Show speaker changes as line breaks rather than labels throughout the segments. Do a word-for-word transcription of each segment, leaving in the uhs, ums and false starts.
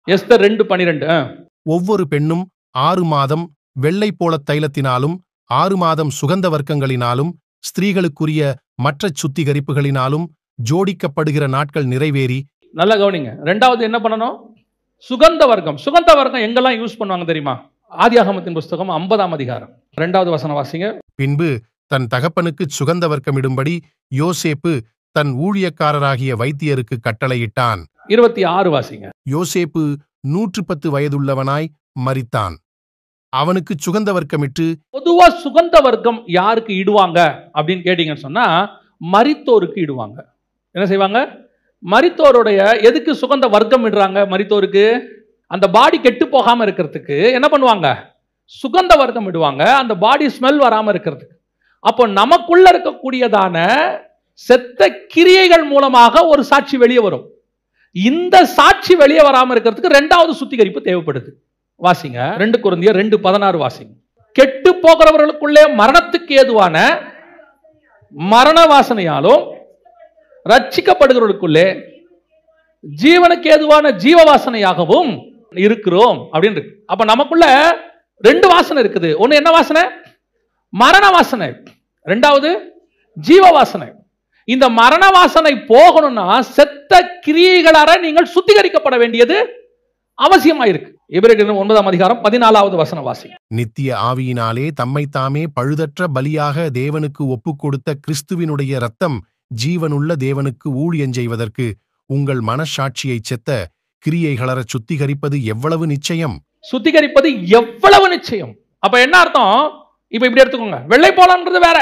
Esther ரெண்டு பனிரெண்டு.
ஒவ்வொரு பெண்ணும் ஆறு மாதம் வெள்ளை போலத் தைலத்தினாலும் ஆறு மாதம் சுகந்த வர்க்கங்களினாலும் ஸ்திரீகளுக்குரிய மற்ற சுத்திகரிப்புகளினாலும் ஜோடிக்கப்படுகிற நாட்கள் நிறைவேறி.
நல்ல கவனிங்க. ரெண்டாவது என்ன பண்ணணும்? சுகந்த வர்க்கம். சுகந்த வர்க்கம் எங்கெல்லாம் யூஸ் பண்ணுவாங்க தெரியுமா? ஆதியாகமத்தின் புஸ்தகம் ஐம்பதாம் அதிகாரம் இரண்டாவது வசனம் வாசிங்க.
பின்பு தன் தகப்பனுக்கு சுகந்த வர்க்கமிடும்படி யோசேப்பு தன் ஊழியக்காரராகிய வைத்தியருக்கு கட்டளையிட்டான்.
இருபத்தி ஆறு வாசிங்க.
யோசேப்பு நூற்று பத்து வயதுள்ளவனாய் மரித்தான். அவனுக்கு சுகந்த வர்க்கமிட்டு.
பொதுவா சுகந்த வர்க்கம் யாருக்கு இடுவாங்க அப்படின்னு கேட்டீங்கன்னு சொன்னா மரித்தோருக்கு இடுவாங்க. என்ன செய்வாங்க? மரித்தோருடைய எதுக்கு சுகந்த வர்க்கம் இடுறாங்க? மரித்தோருக்கு அந்த பாடி கெட்டு போகாம இருக்கிறதுக்கு என்ன பண்ணுவாங்க? சுகந்த வர்க்கம் இடுவாங்க, அந்த பாடி ஸ்மெல் வராம இருக்கிறதுக்கு. அப்போ நமக்குள்ள இருக்கக்கூடியதான செத்த கிரியைகள் மூலமாக ஒரு சாட்சி வெளியே வரும். இந்த சாட்சி வெளியே வராம இருக்கிறதுக்கு இரண்டாவது சுத்திகரிப்பு தேவைப்படுது. வாசிங்க ரெண்டு கொரிந்தியர் ரெண்டு பதினாறு வாசிங்க. கெட்டு போகிறவர்களுக்குள்ளே மரணத்துக்கு ஏதுவான மரண வாசனையாலும் ரட்சிக்கப்படுகிறவர்களுக்குள்ளே ஜீவனுக்கு ஏதுவான ஜீவ வாசனையாகவும் இருக்கிறோம் அப்படின்னு இருக்கு. அப்ப நமக்குள்ள ரெண்டு வாசனை இருக்குது. ஒன்னு என்ன வாசனை? மரண வாசனை. ரெண்டாவது ஜீவ வாசனை. இந்த மரண வாசனை போகணும்னா செத்த கிரியைகளார நீங்கள் சுத்திகரிக்கப்பட வேண்டியது அவசியமாயிருக்கு. எபிரேயர் ஒன்பதாம் அதிகாரம் பதினாலாவது வசனம் வாசி.
நித்திய ஆவியினாலே தம்மை தாமே பழுதற்ற பலியாக தேவனுக்கு ஒப்புக் கொடுத்த கிறிஸ்துவினுடைய இரத்தம் ஜீவனுள்ள தேவனுக்கு ஊழியம் செய்வதற்கு உங்கள் மனசாட்சியை செத்த கிரியைகளற சுத்திகரிப்பது எவ்வளவு நிச்சயம்.
சுத்திகரிப்பது எவ்வளவு நிச்சயம். அப்ப என்ன அர்த்தம்? இப்ப இப்படி எடுத்துக்கோங்க. வெள்ளை போலன்றது வேற,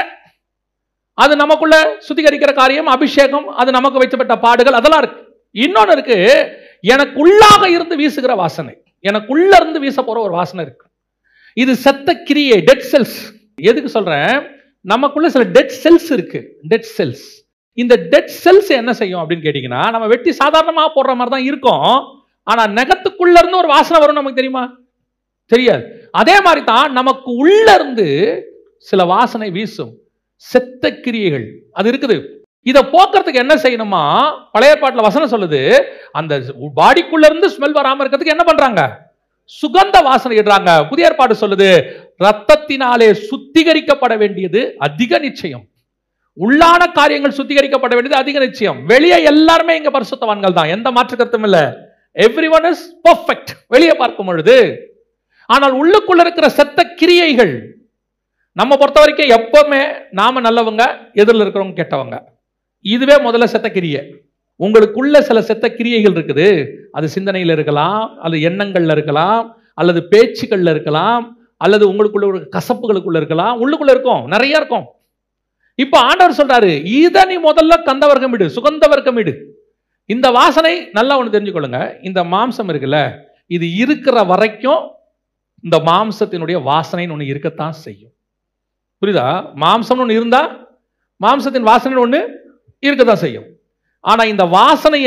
அது நமக்குள்ள சுத்திகரிக்கிற காரியம், அபிஷேகம், அது நமக்கு வைக்கப்பட்ட பாடுகள், அதெல்லாம் இருக்கு. இன்னொன்னு இருக்கு, எனக்குள்ளாக இருந்து வீசுகிற வாசனை, எனக்குள்ள இருந்து வீச போற ஒரு வாசனை இருக்கு. இது செத்த கிரியை, டெட் செல்ஸ். எதுக்கு சொல்றேன்? நமக்குள்ள சில டெட் செல்ஸ் இருக்கு. Dead cells. இந்த டெட் செல்ஸ் என்ன செய்யும் அப்படின்னு கேட்டீங்கன்னா, நம்ம வெட்டி சாதாரணமா போடுற மாதிரி தான் இருக்கும். ஆனா நகத்துக்குள்ள இருந்து ஒரு வாசனை வரும், நமக்கு தெரியுமா? தெரியாது. அதே மாதிரி தான் நமக்கு உள்ள இருந்து சில வாசனை வீசும், செத்த கிரியைகள் அது இருக்குது. இதை போக்குறதுக்கு என்ன செய்யணுமா? பழைய ஏற்பாட்டுல வசனம் சொல்லுது, அந்த பாடிக்குள்ள இருந்து ஸ்மெல் வராம இருக்கிறதுக்கு என்ன பண்றாங்க? சுகந்த வாசனை இடுறாங்க. புதிய ஏற்பாடு சொல்லுது, ரத்தத்தினாலே சுத்திகரிக்கப்பட வேண்டியது அதிக நிச்சயம். உள்ளான காரியங்கள் சுத்திகரிக்கப்பட வேண்டியது அதிக நிச்சயம். வெளியே எல்லாருமே இங்க பரிசுத்தவான்கள் தான், எந்த மாற்று கருத்தும் இல்ல. எவ்ரிஒன் இஸ் பெர்ஃபெக்ட் வெளியே பார்க்கும் பொழுது. ஆனால் உள்ளுக்குள்ள இருக்கிற செத்த கிரியைகள், நம்ம பொறுத்த வரைக்கும் எப்பவுமே நாம நல்லவங்க, எதிரில் இருக்கிறவங்க கெட்டவங்க. இதுவே முதல்ல செத்த கிரியை. உங்களுக்குள்ள சில செத்த கிரியைகள் இருக்குது. அது சிந்தனையில் இருக்கலாம், அது எண்ணங்கள்ல இருக்கலாம், அல்லது பேச்சுக்கள்ல இருக்கலாம், அல்லது உங்களுக்குள்ள ஒரு கசப்புகளுக்குள்ள இருக்கலாம். உள்ளுக்குள்ள இருக்கும், நிறைய இருக்கும். இப்ப ஆண்டவர் சொல்றாரு, இத நீ முதல்ல கந்த வர்க்கம் இடு, சுகந்த வர்க்கம் இடு. இந்த வாசனை நல்லா ஒண்ணு தெரிஞ்சுக்கொள்ளுங்க. இந்த மாம்சம் இருக்குல்ல, இது இருக்கிற வரைக்கும் இந்த மாம்சத்தினுடைய வாசனைன்னு ஒண்ணு இருக்கத்தான் செய்யும். புரியுதா? மாம்சம் ஒண்ணு இருந்தா மாம்சத்தின் வாசனை ஒண்ணு இருக்கத்தான் செய்யும். ஆனா இந்த வாசனைய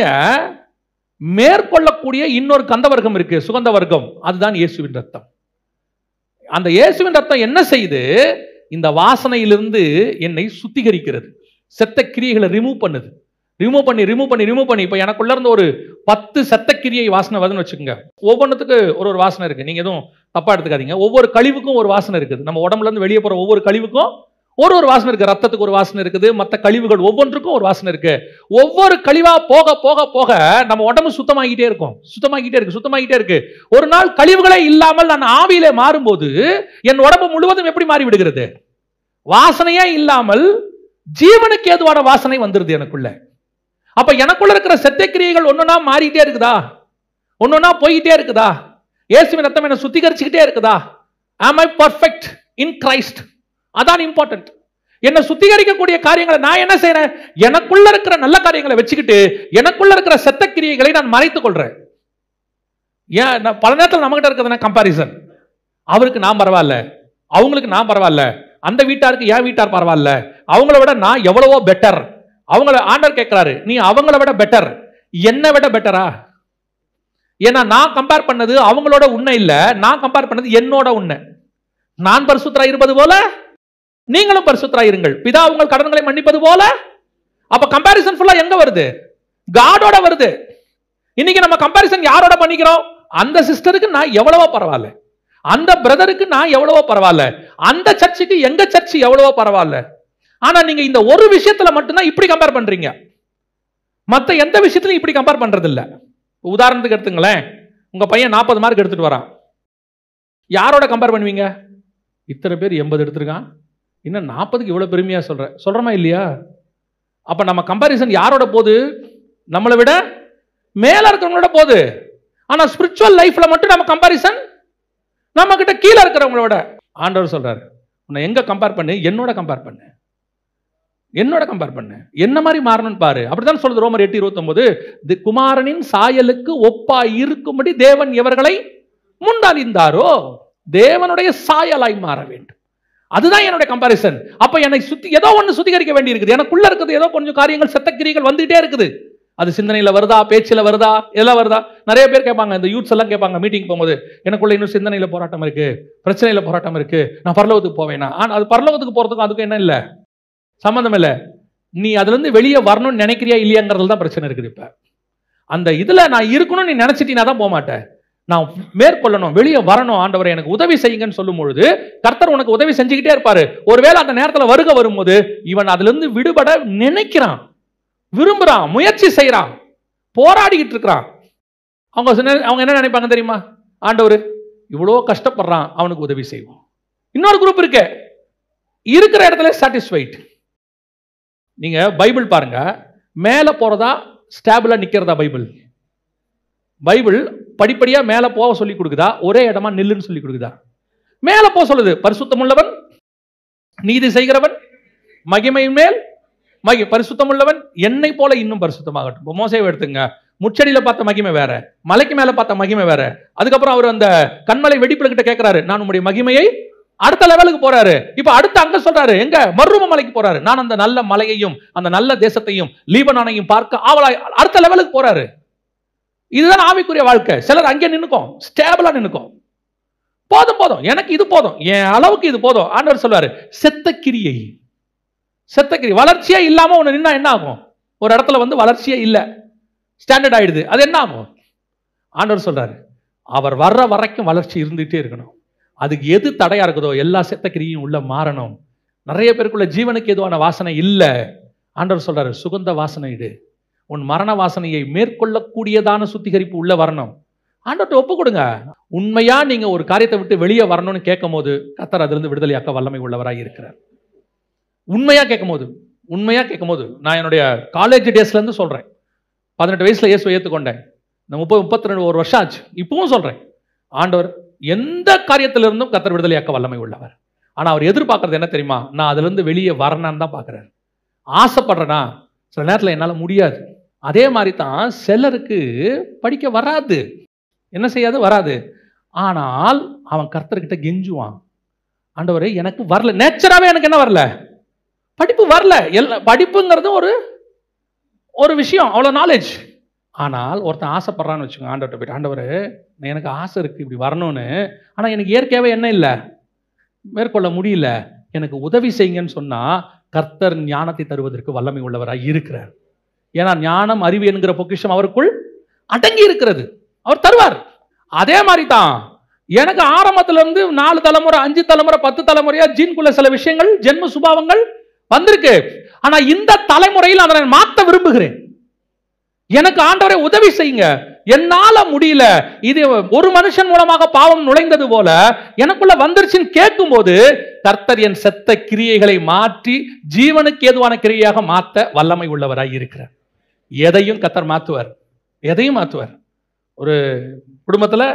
மேற்கொள்ளக்கூடிய இன்னொரு கந்த வர்க்கம் இருக்கு, சுகந்த வர்க்கம். அதுதான் இயேசுவின் ரத்தம். அந்த இயேசுவின் ரத்தம் என்ன செய்யுது? இந்த வாசனையிலிருந்து என்னை சுத்திகரிக்கிறது, செத்த கிரியைகளை ரிமூவ் பண்ணுது. ரிமூவ் பண்ணி ரிமூவ் பண்ணி ரிமூவ் பண்ணி இப்ப எனக்குள்ள இருந்து ஒரு பத்து செத்த கிரியை வாசனை வருதுன்னு வச்சுக்கோங்க. ஒவ்வொன்றுத்துக்கு ஒரு ஒரு வாசனை இருக்கு. நீங்க எதுவும் தப்பா எடுத்துக்காதீங்க. ஒவ்வொரு கழிவுக்கும் ஒரு வாசனை இருக்குது. நம்ம உடம்புல இருந்து வெளியே போற ஒவ்வொரு கழிவுக்கும் ஒரு ஒரு வாசனை இருக்கு. ரத்தத்துக்கு ஒரு வாசனை இருக்குது, மற்ற கழிவுகள் ஒவ்வொன்றுக்கும் ஒரு வாசனை இருக்கு. ஒவ்வொரு கழிவா போக போக போக நம்ம உடம்பு சுத்தமாகிட்டே இருக்கும், சுத்தமாகிட்டே இருக்கு, சுத்தமாகிட்டே இருக்கு. ஒரு நாள் கழிவுகளே இல்லாமல் நான் ஆவியிலே மாறும்போது என் உடம்பு முழுவதும் எப்படி மாறி விடுகிறது? வாசனையே இல்லாமல் ஜீவனுக்கு ஏதுவான வாசனை வந்துருது எனக்குள்ள. அப்ப எனக்குள்ள இருக்கிற செத்த கிரியைகள் ஒன்னொன்னா மாறிட்டே இருக்குதா? ஒன்னொன்னா போயிட்டே இருக்குதா? இயேசுவின் ரத்தம் என்ன சுத்திகரிச்சுக்கிட்டே இருக்குதா? am I perfect in Christ? அதான் இம்பார்ட்டன்ட். என்ன சுத்திகரிக்கக்கூடிய காரியங்களை நான் என்ன செய்யறேன்? எனக்குள்ள இருக்கிற நல்ல காரியங்களை வச்சுக்கிட்டு எனக்குள்ள இருக்கிற செத்த கிரியைகளை நான் மறைத்துக் கொள்றேன். ஏன் பல நேரத்தில் நம்மகிட்ட இருக்கிறது கம்பாரிசன். அவருக்கு நான் பரவாயில்ல, அவங்களுக்கு நான் பரவாயில்ல, அந்த வீட்டாருக்கு என் வீட்டார் பரவாயில்ல, அவங்கள விட நான் எவ்வளவோ பெட்டர். அவங்கள ஆண்டவர் கேட்கிறாரு, நீ அவங்கள விட பெட்டர், என்ன விட பெட்டரா? ஏன்னா நான் கம்பேர் பண்ணது அவங்களோட உண்மை இல்ல, நான் கம்பேர் பண்ணது என்னோட உண்மை. நான் பரிசுத்தராய் இருப்பது போல நீங்களும் பரிசுத்தராய் இருங்கள், பிதா உங்கள் கடன்களை மன்னிப்பது போல. அப்ப கம்பாரிசன் ஃபுல்லா எங்க வருது? காடோட வருது. இன்னைக்கு நம்ம கம்பாரிசன் யாரோட பண்ணிக்கிறோம்? அந்த சிஸ்டருக்கு நான் எவ்வளவோ பரவாயில்ல, அந்த பிரதருக்கு நான் எவ்வளவோ பரவாயில்ல, அந்த சர்ச்சுக்கு எங்க சர்ச்சு எவ்வளவோ பரவாயில்ல. ஆனா நீங்க இந்த ஒரு விஷயத்துல மட்டும்தான் இப்படி கம்பேர் பண்றீங்க, மத்த எந்த விஷயத்திலும் இப்படி கம்பேர் பண்றது இல்ல. உதாரணத்துக்கு எடுத்துங்களேன், உங்க பையன் நாற்பது மார்க் எடுத்துட்டு வரான், யாரோட கம்பேர் பண்ணுவீங்க? இத்தனை பேர் எண்பது எடுத்திருக்கான், இன்னும் நாற்பதுக்கு இவ்வளவு பெருமையா சொல்ற சொல்றமா இல்லையா? அப்ப நம்ம கம்பாரிசன் யாரோட போகுது? நம்மளை விட மேல இருக்கிறவங்களோட போகுது. ஆனா ஸ்பிரிச்சுவல் லைஃப்ல மட்டும் நம்ம கம்பாரிசன் நம்ம கிட்ட கீழே இருக்கிறவங்களோட. ஆண்டவர் சொல்றாரு, உன்னை எங்க கம்பேர் பண்ணு? என்னோட கம்பேர் பண்ணு, என்னோட கம்பேர் பண்ணு, என்ன மாதிரி மாறணும்னு பாரு. அப்படிதான் சொல்றது ரோமர் எட்டு இருபத்தி ஒன்பது. குமாரனின் சாயலுக்கு ஒப்பா இருக்கும்படி தேவன் எவர்களை முன்டாலிந்தாரோ தேவனுடைய சாயலாய் மாற வேண்டும். அதுதான் என்னோட கம்பாரிசன். அப்ப என்னை சுத்தி ஏதோ ஒன்று சுத்திகரிக்க வேண்டி இருக்குது. எனக்குள்ள இருக்குது ஏதோ கொஞ்சம் காரியங்கள், செத்தக்கிரிகள் வந்துட்டே இருக்குது. அது சிந்தனையில வருதா, பேச்சில வருதா, எல்லாம் வருதா? நிறைய பேர் கேட்பாங்க, இந்த யூத்ஸ் எல்லாம் கேட்பாங்க மீட்டிங் போகும்போது, எனக்குள்ள இன்னும் சிந்தனையில போராட்டம் இருக்கு, பிரச்சனையில போராட்டம் இருக்கு, நான் பரலோகத்துக்கு போவேனா? ஆனா அது பரலோகத்துக்கு போறதுக்கும் அதுக்கும் என்ன இல்ல, சம்பந்தம் இல்ல. நீ அதுல இருந்து வெளியே வரணும்னு நினைக்கிறியா இல்லையாங்கிறதுல தான் பிரச்சனை இருக்குது. இப்ப அந்த இதுல நான் இருக்கணும்னு நீ நினைச்சிட்டீங்கன்னா தான் போக மாட்டேன். நான் மேற்கொள்ளணும், வெளியே வரணும், ஆண்டவரை எனக்கு உதவி செய்யுங்கன்னு சொல்லும் பொழுது கர்த்தர் உனக்கு உதவி செஞ்சுக்கிட்டே இருப்பாரு. ஒருவேளை அந்த நேரத்தில் வருக வரும்போது இவன் அதுல இருந்து விடுபட நினைக்கிறான், விரும்புறான், முயற்சி செய்யறான், போராடிக்கிட்டு இருக்கிறான். அவங்க அவங்க என்ன நினைப்பாங்க தெரியுமா? ஆண்டவர் இவ்வளோ கஷ்டப்படுறான், அவனுக்கு உதவி செய்வோம். இன்னொரு குரூப் இருக்கு, இருக்கிற இடத்துல சாட்டிஸ்ஃபைட். நீங்க பைபிள் பாருங்க, மேல போறதா ஸ்டாபிளா நிக்கிறதா? பைபிள் பைபிள் படிப்படியா மேல போக சொல்லி கொடுக்குதா, ஒரே இடமா நில்லுன்னு சொல்லி கொடுக்குதா? மேல போக சொல்லுது. பரிசுத்தம் உள்ளவன், நீதி செய்கிறவன், மகிமையின் மேல் மகி பரிசுத்தம் உள்ளவன், என்னை போல இன்னும் பரிசுத்தமாகட்டும். மோசேவை எடுத்துங்க, முச்சடியில பார்த்த மகிமை வேற, மலைக்கு மேல பார்த்த மகிமை வேற. அதுக்கப்புறம் அவர் அந்த கண்மலை வெடிப்புல கிட்ட கேட்கிறாரு, நான் உங்களுடைய மகிமையை, அடுத்த லெவலுக்கு போறாரு. இப்ப அடுத்த அங்க சொல்றாரு, எங்க மர்ரூம மலைக்கு போறாரு, நான் அந்த நல்ல மலையையும் அந்த நல்ல தேசத்தையும் லீபனானையும் பார்க்க ஆவலாய் அடுத்த லெவலுக்கு போறாரு. இதுதான் ஆவிக்குரிய வாழ்க்கை. சிலர் அங்கே நின்னுக்கும், ஸ்டேபிளா நின்னுக்கும், போதும் போதும் எனக்கு இது போதும், என் அளவுக்கு இது போதும். ஆண்டவர் சொல்றாரு, செத்த கிரியை, செத்த கிரி, வளர்ச்சியே இல்லாம ஒண்ணு நின்னா என்ன ஆகும்? ஒரு இடத்துல வந்து வளர்ச்சியே இல்ல, ஸ்டாண்டர்ட் ஆயிடுது, அது என்ன ஆகும்? ஆண்டவர் சொல்றாரு, அவர் வர்ற வரைக்கும் வளர்ச்சி இருந்துகிட்டே இருக்கணும். அதுக்கு எது தடையா இருக்குதோ எல்லா செத்த கிரியும் உள்ள மாறணும். நிறைய பேருக்குள்ள ஜீவனுக்கு எதுவான வாசனை இல்ல. ஆண்டவர் சொல்றாரு, சுகந்த வாசனை இடு, உன் மரண வாசனையை மேற்கொள்ளக்கூடியதான சுத்திகரிப்பு உள்ள வரணும். ஆண்டவர்கிட்ட ஒப்பு கொடுங்க. உண்மையா நீங்க ஒரு காரியத்தை விட்டு வெளியே வரணும்னு கேட்கும் போது கர்த்தர் அதிலிருந்து விடுதலையாக்க வல்லமை உள்ளவராய் இருக்கிறார். உண்மையா கேட்கும் போது, உண்மையா கேட்கும் போது, நான் என்னுடைய காலேஜ் டேஸ்ல இருந்து சொல்றேன், பதினெட்டு வயசுல இயேசுவை ஏற்றுக்கொண்டேன், முப்பது முப்பத்தி ரெண்டு ஒரு வருஷம் ஆச்சு, இப்பவும் சொல்றேன், ஆண்டவர் எந்த காரியத்திலிருந்தும் கர்த்தர் விடுதலையாக்க வல்லமை உள்ளவர். ஆனா அவர் எதிர்பார்க்கறது என்ன தெரியுமா? நான் அதுல இருந்து வெளியே வரணும்னு தான் பார்க்கிறார். ஆசைப்படுறேனா? சில நேரத்தில் என்னால் முடியாது. அதே மாதிரி தான் சிலருக்கு படிக்க வராது, என்ன செய்யாது, வராது. ஆனால் அவன் கர்த்தர்கிட்ட கெஞ்சுவான், ஆண்டவரே எனக்கு வரல, நேச்சராகவே எனக்கு என்ன வரல, படிப்பு வரல. எல்லா படிப்புங்கிறது ஒரு ஒரு விஷயம், அவ்வளோ நாலேஜ். ஆனால் ஒருத்தன் ஆசைப்படுறான்னு வச்சுக்கோங்க, ஆண்டவர்கிட்ட போயிட்டு, ஆண்டவரே எனக்கு ஆசை இருக்கு இப்படி வரணும்னு, ஆனால் எனக்கு இயற்கையாகவே என்ன இல்லை, மேற்கொள்ள முடியல, எனக்கு உதவி செய்யுங்கன்னு சொன்னா கர்த்தர் ஞானத்தை தருவதற்கு வல்லமை உள்ளவராய் இருக்கிறார். ஏன்னா ஞானம், அறிவு என்கிற பொக்கிஷம் அவருக்குள் அடங்கி இருக்கிறது, அவர் தருவார். அதே மாதிரி தான் எனக்கு ஆரம்பத்துல இருந்து நாலு தலைமுறை, அஞ்சு தலைமுறை, பத்து தலைமுறையா ஜீன்குள்ள சில விஷயங்கள், ஜென்ம சுபாவங்கள் வந்திருக்கு. ஆனா இந்த தலைமுறையில் அதை நான் மாற்ற விரும்புகிறேன். எனக்கு ஆண்டவரை உதவி செய்யுங்க, என்னால முடியல, இது ஒரு மனுஷன் மூலமாக பாவம் நுழைந்தது போல எனக்குள்ள வந்துருச்சுன்னு கேட்கும் போது கர்த்தர் என் செத்த கிரியைகளை மாற்றி ஜீவனுக்கு ஏதுவான கிரியையாக மாற்ற வல்லமை உள்ளவராய் இருக்கிறார். எதையும் கர்த்தர் மாற்றுவார், எதையும் மாற்றுவார். ஒரு குடும்பத்துல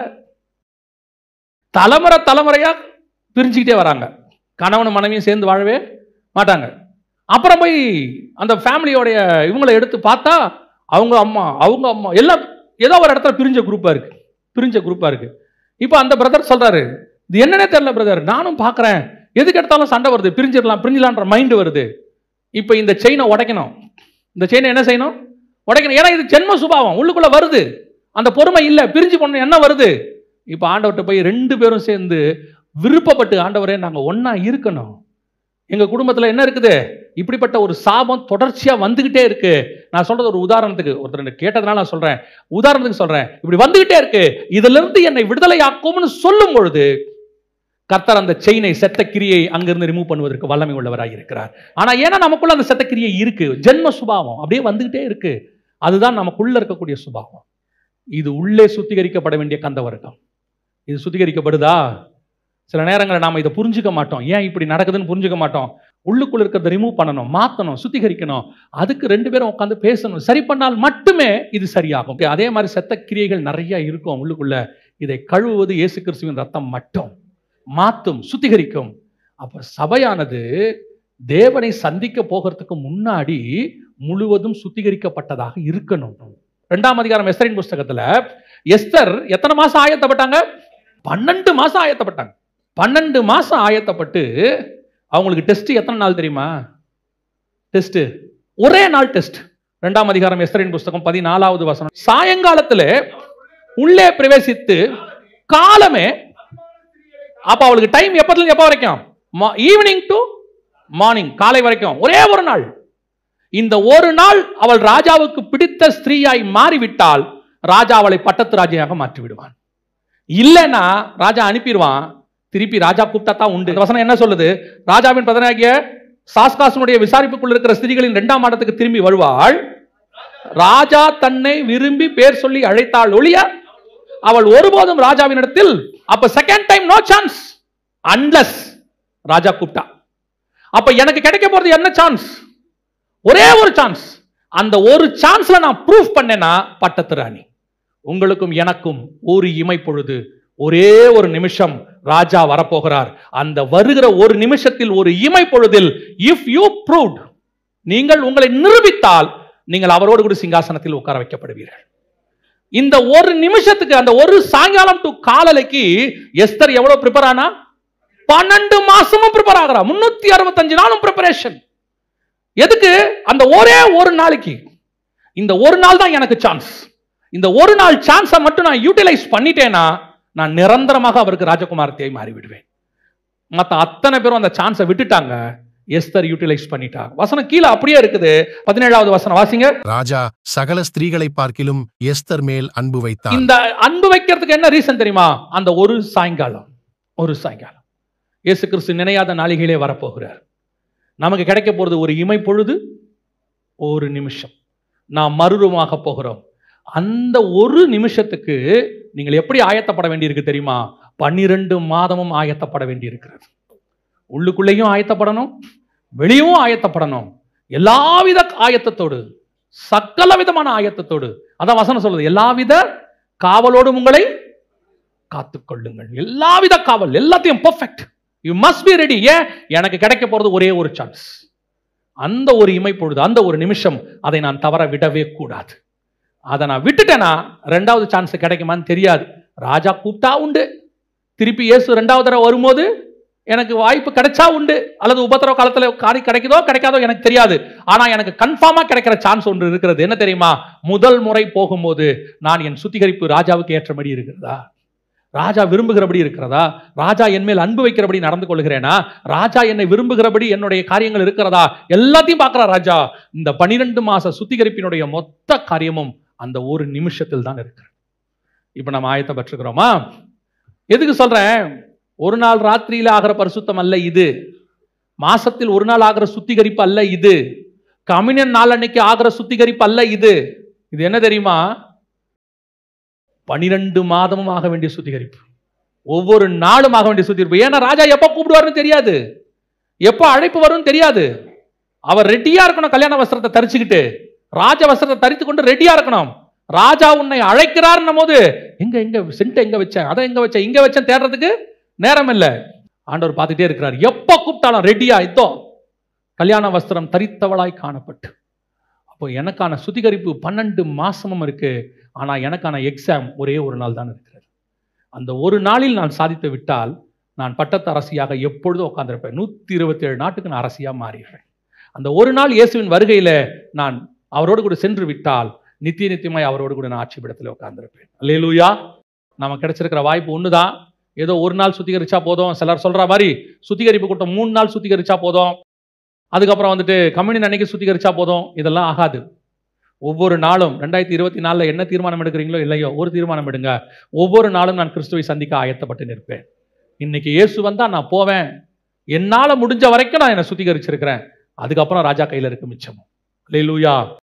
தலைமுறை தலைமுறையா பிரிஞ்சுக்கிட்டே வராங்க, கணவன் மனைவியும் சேர்ந்து வாழவே மாட்டாங்க. அப்புறம் போய் அந்த ஃபேமிலியோடைய இவங்களை எடுத்து பார்த்தா அவங்க அம்மா, அவங்க அம்மா எல்லாம் ஏதோ ஒரு இடத்துல பிரிஞ்ச குரூப்பா இருக்கு, பிரிஞ்ச குரூப்பா இருக்கு. இப்போ அந்த பிரதர் சொல்றாரு, இது என்னன்னே தெரியல பிரதர், நானும் பார்க்குறேன், எதுக்கு எடுத்தாலும் சண்டை வருது, பிரிஞ்சிடலாம் பிரிஞ்சிடலான்ற மைண்டு வருது. இப்போ இந்த செயினை உடைக்கணும், இந்த செயினை என்ன செய்யணும், உடைக்கணும். ஏன்னா இது ஜென்ம சுபாவம் உள்ளுக்குள்ள வருது, அந்த பொறுமை இல்லை, பிரிஞ்சு போன என்ன வருது. இப்போ ஆண்டவர்கிட்ட போய் ரெண்டு பேரும் சேர்ந்து விருப்பப்பட்டு, ஆண்டவரே நாங்கள் ஒன்னா இருக்கணும், எங்க குடும்பத்தில் என்ன இருக்குது, இப்படிப்பட்ட ஒரு சாபம் தொடர்ச்சியா வந்துகிட்டே இருக்கு. நான் சொல்றது ஒரு உதாரணத்துக்கு, ஒருத்தர் கேட்டதுனால நான் சொல்றேன், உதாரணத்துக்கு சொல்றேன். இப்படி வந்துகிட்டே இருக்கு, இதுல இருந்து என்னை விடுதலையாக்கும்னு சொல்லும் பொழுது கர்த்தர் அந்த செயினை, செத்த கிரியை அங்கிருந்து ரிமூவ் பண்ணுவதற்கு வல்லமை உள்ளவராக இருக்கிறார். ஆனா ஏன்னா நமக்குள்ள அந்த செத்த கிரியை இருக்கு, ஜென்ம சுபாவம் அப்படியே வந்துகிட்டே இருக்கு. அதுதான் நமக்குள்ள இருக்கக்கூடிய சுபாவம். இது உள்ளே சுத்திகரிக்கப்பட வேண்டிய கந்த வர்க்கம். இது சுத்திகரிக்கப்படுதா? சில நேரங்களில் நாம இதை புரிஞ்சுக்க மாட்டோம். ஏன் இப்படி நடக்குதுன்னு புரிஞ்சுக்க மாட்டோம். உள்ளுக்குள்ள இருக்கிறத ரிமூவ் பண்ணணும், மாற்றணும், சுத்திகரிக்கணும். அதுக்கு ரெண்டு பேரும் உட்காந்து பேசணும். சரி பண்ணால் மட்டுமே இது சரியாகும். அதே மாதிரி செத்த கிரியைகள் நிறைய இருக்கும் உள்ளுக்குள்ள. இதை கழுவுவது இயேசு கிறிஸ்துவின் ரத்தம் மட்டும் மாற்றும், சுத்திகரிக்கும். அப்ப சபையானது தேவனை சந்திக்க போகிறதுக்கு முன்னாடி முழுவதும் சுத்திகரிக்கப்பட்டதாக இருக்கணும். இரண்டாம் அதிகாரம் எஸ்தரின் புஸ்தகத்துல எஸ்தர் எத்தனை மாசம் ஆயத்தப்பட்டாங்க? பன்னெண்டு மாசம் ஆயத்தப்பட்டாங்க. பன்னெண்டு மாசம் ஆயத்தப்பட்டு அவங்களுக்கு டெஸ்ட் எத்தனை நாள் தெரியுமா? டெஸ்ட் ஒரே நாள் டெஸ்ட். இரண்டாம் அதிகாரம் எஸ்தரின் புஸ்தகம் பதினாலாவது வசனம். சாயங்காலத்துல உள்ளே பிரவேசித்து காலமே, அப்ப அவளுக்கு டைம் எப்பத்துல எப்ப வரைக்கும்? ஈவினிங் டு மார்னிங், காலை வரைக்கும், ஒரே ஒரு நாள். இந்த ஒரு நாள் அவள் ராஜாவுக்கு பிடித்த ஸ்திரீயாய் மாறிவிட்டால் ராஜா அவளை பட்டத்து ராஜையாக மாற்றி விடுவான். இல்லைன்னா ராஜா அனுப்பிடுவான். திருப்பி ராஜா கூப்பிட்டா தான் உண்டு. வசனம் என்ன சொல்லுது? ராஜாவின் பிரதனாகிய சாஸ்காசனுடைய விசாரிப்புக்குள் இருக்கிற ஸ்திரீகளின் இரண்டாம் மாதத்துக்கு திரும்பி வருவாள். ராஜா தன்னை விரும்பி பேர் சொல்லி அழைத்தாள் ஒழிய அவள் ஒருபோதும் ராஜாவின் இடத்தில், அப்ப second time no chance unless ராஜா கூப்பிட்டா. அப்ப எனக்கு கிடைக்க போறது என்ன சான்ஸ்? ஒரே ஒரு சான்ஸ். அந்த ஒரு சான்ஸ்ல நான் ப்ரூஃப் பண்ணேன்னா பட்டத்து ராணி. உங்களுக்கும் எனக்கும் ஒரு இமை பொழுது, ஒரே ஒரு நிமிஷம் ராஜா வரப்போகிறார். அந்த வருகிற ஒரு நிமிஷத்தில், ஒரு இமை பொழுதில், இஃப் யூ ப்ரூவ்ட், நீங்கள் உங்களை நிரூபித்தால் நீங்கள் அவரோடு கூட சிங்காசனத்தில் உட்கார வைக்கப்படுவீர்கள். இந்த ஒரு நிமிஷத்துக்கு, அந்த ஒரு சாயங்காலம் டு காலைக்கு எஸ்தர் எவ்வளவு ப்ரிப்பேர் ஆனா? பன்னெண்டு மாசமும் ப்ரிப்பேர் ஆகிறா. முன்னூத்தி அறுபத்தஞ்சு நாளும் ப்ரிப்பரேஷன். எதுக்கு? அந்த ஒரே ஒரு நாளைக்கு. இந்த ஒரு நாள் தான் எனக்கு சான்ஸ். இந்த ஒரு நாள் சான்ஸை மட்டும் நான் யூட்டிலைஸ் பண்ணிட்டேன்னா நான் நிரந்தரமாக அவருக்கு ராஜகுமாரத்தையை மாறிவிடுவேன். மற்ற அத்தனை பேரும் அந்த சான்ஸை விட்டுட்டாங்க. எஸ்தர் யூட்டிலைஸ் பண்ணிட்டா. வசனம் கீழே அப்படியே இருக்குது. பதினேழாவது வசனம் வாசிங்க.
ராஜா சகல ஸ்திரீகளை பார்க்கிலும் எஸ்தர் மேல் அன்பு வைத்தார்.
இந்த அன்பு வைக்கிறதுக்கு என்ன ரீசன் தெரியுமா? அந்த ஒரு சாயங்காலம், ஒரு சாயங்காலம் இயேசு கிறிஸ்து நினையாத நாளிகளே வரப்போகிறார். நமக்கு கிடைக்க போறது ஒரு இமை பொழுது, ஒரு நிமிஷம். நாம் மறுரூபமாக போகிறோம். அந்த ஒரு நிமிஷத்துக்கு நீங்கள் எப்படி ஆயத்தப்பட வேண்டியிருக்கு தெரியுமா? பன்னிரண்டு மாதமும் ஆயத்தப்பட வேண்டியிருக்கிறது. உள்ளுக்குள்ளேயும் ஆயத்தப்படணும், வெளியும் ஆயத்தப்படணும். எல்லாவித ஆயத்தத்தோடு, சகல விதமான ஆயத்தத்தோடு. அதான் வசனம் சொல்லுது, எல்லாவித காவலோடும் உங்களை காத்துக்கொள்ளுங்கள். எல்லாவித காவல், எல்லாத்தையும் perfect. You must be ready. ஏன்? எனக்கு கிடைக்க போறது ஒரே ஒரு சான்ஸ். அந்த ஒரு இமை பொழுது, அந்த ஒரு நிமிஷம், அதை நான் தவற விடவே கூடாது. அதை நான் விட்டுட்டேன்னா ரெண்டாவது சான்ஸ் கிடைக்குமான்னு தெரியாது. ராஜா கூப்பிட்டா உண்டு. திருப்பி இயேசு ரெண்டாவது தடவை வரும்போது எனக்கு வாய்ப்பு கிடைச்சா உண்டு, அல்லது உபத்திரவ காலத்தில் காரி கிடைக்குதோ கிடைக்காதோ எனக்கு தெரியாது. ஆனா எனக்கு கன்ஃபார்மா கிடைக்கிற சான்ஸ் ஒன்று இருக்கிறது. என்ன தெரியுமா? முதல் முறை போகும்போது நான் என் சுத்திகரிப்பு ராஜாவுக்கு ஏற்றபடி இருக்கிறதா? ராஜா விரும்புகிறபடி இருக்கிறதா? ராஜா என் மேல் அன்பு வைக்கிறபடி நடந்து கொள்கிறேனா? ராஜா என்னை விரும்புகிறபடி என்னுடைய காரியங்கள் இருக்கிறதா? எல்லாத்தையும் பார்க்கிறார் ராஜா. இந்த பனிரெண்டு மாச சுத்திகரிப்பினுடைய மொத்த காரியமும் அந்த ஒரு நிமிஷத்தில் தான் இருக்கிறது. இப்ப நம்ம ஆயத்தை பெற்றுக்கிறோமா? எதுக்கு சொல்றேன்? ஒரு நாள் ராத்திரியில ஆகிற பரிசுத்தம் அல்ல இது. மாசத்தில் ஒரு நாள் ஆகிற சுத்திகரிப்பு அல்ல இது. கம்யூனியன் நாள் அன்னைக்கு ஆகிற சுத்திகரிப்பு அல்ல இது. இது என்ன தெரியுமா? பனிரெண்டு மாதமும் ஆக வேண்டிய சுத்திகரிப்பு. ஒவ்வொரு நாளும் ஆக வேண்டிய சுத்திகரிப்பு. ஏன்னா ராஜா எப்ப கூப்பிடுவாருன்னு தெரியாது, எப்ப அழைப்பு வரும்னு தெரியாது. அவர் ரெடியா இருக்கணும். கல்யாண வஸ்திரத்தை தரிச்சுக்கிட்டு, ராஜ வஸ்திரத்தை தரித்து கொண்டு ரெடியா இருக்கணும். ராஜா உன்னை அழைக்கிறார்னும் போது எங்க எங்க சென்ட் எங்க வச்சேன், அதை எங்க வச்சேன், இங்க வச்சேன் தேடுறதுக்கு நேரம் இல்லை. ஆண்டவர் பார்த்துட்டே இருக்கிறார். எப்ப கூப்பிட்டாலும் ரெடியா இதோ கல்யாண வஸ்திரம் தரித்தவளாய் காணப்பட்டு. அப்போ எனக்கான சுத்திகரிப்பு பன்னெண்டு மாசமும் இருக்கு. ஆனா எனக்கான எக்ஸாம் ஒரே ஒரு நாள் தான் இருக்கிறது. அந்த ஒரு நாளில் நான் சாதித்து விட்டால் நான் பட்டத்து அரசியாக எப்பொழுதும் உட்கார்ந்திருப்பேன். நூத்தி இருபத்தி ஏழு நாட்டுக்கு நான் அரசியா மாறிடுறேன். அந்த ஒரு நாள் இயேசுவின் வருகையில நான் அவரோடு கூட சென்று விட்டால் நித்திய நித்தியமாய் அவரோடு கூட நான் ஆட்சி பீடத்தில் உட்கார்ந்திருப்பேன். அல்லேலூயா. நமக்கு கிடைச்சிருக்கிற வாய்ப்பு ஒண்ணுதான். ஏதோ ஒரு நாள் சுத்திகரிச்சா போதும். சிலர் சொல்ற மாதிரி சுத்திகரிப்பு கூட்டம் மூணு நாள் சுத்திகரிச்சா போதும். அதுக்கப்புறம் வந்துட்டு கம்யூனியன் அன்னைக்கு சுத்திகரிச்சா போதும், இதெல்லாம் ஆகாது. ஒவ்வொரு நாளும் ரெண்டாயிரத்தி இருபத்தி நாலுல என்ன தீர்மானம் எடுக்கிறீங்களோ இல்லையோ ஒரு தீர்மானம் எடுங்க. ஒவ்வொரு நாளும் நான் கிறிஸ்துவை சந்திக்க ஆயத்தப்பட்டு நிற்பேன். இன்னைக்கு இயேசு வந்தா நான் போவேன். என்னால முடிஞ்ச வரைக்கும் நான் என்னை சுத்திகரிச்சிருக்கிறேன். அதுக்கப்புறம் ராஜா கையில இருக்கு மிச்சம். அல்லேலூயா.